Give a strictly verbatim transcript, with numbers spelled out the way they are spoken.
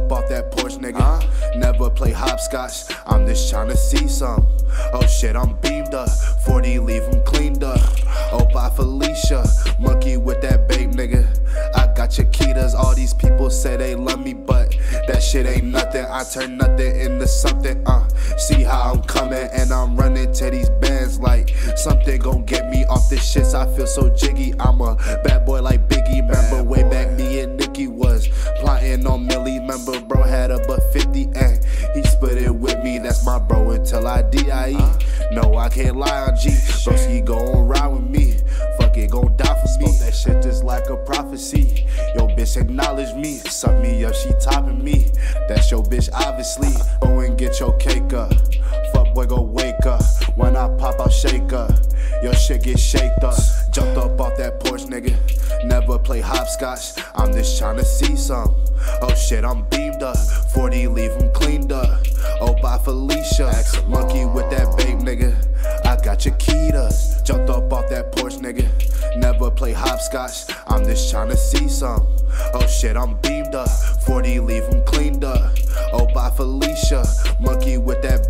up off that porch, nigga. Huh? Never play hopscotch, I'm just tryna see some. Oh shit, I'm beamed up, forty leave him cleaned up. Oh, bye Felicia, monkey with that babe, nigga. I got Chiquitas, all these people say they love me, but that shit ain't nothing. I turn nothing into something, uh. See how I'm coming, and I'm running to these bands like something gon' get me off this shit. So I feel so jiggy, I'm a bad boy like Biggie. Remember way back me and Nicki was plotting on Millie. Remember bro had a buck fifty and he split it with me. That's my bro until I D I E. No, I can't lie on G. Broski gon' ride with me. Fuck it, gon' die for me. That shit just like a prophecy. Yo, bitch, acknowledge me. Suck me up, she topping me. That's your bitch, obviously. Go and get your cake up. Fuck boy, go wake up. When I pop, I'll shake up. Your shit get shaked up. Jumped up off that porch, nigga. Never play hopscotch. I'm just tryna see some. Oh shit, I'm beamed up. forty leave him cleaned up. Oh, bye Felicia. Monkey with that babe, nigga. I got Chiquitas. Jumped up off that porch, nigga. Never play hopscotch. I'm just tryna see some. Oh shit, I'm beamed up. forty leave him cleaned up. Oh, bye Felicia. Monkey with that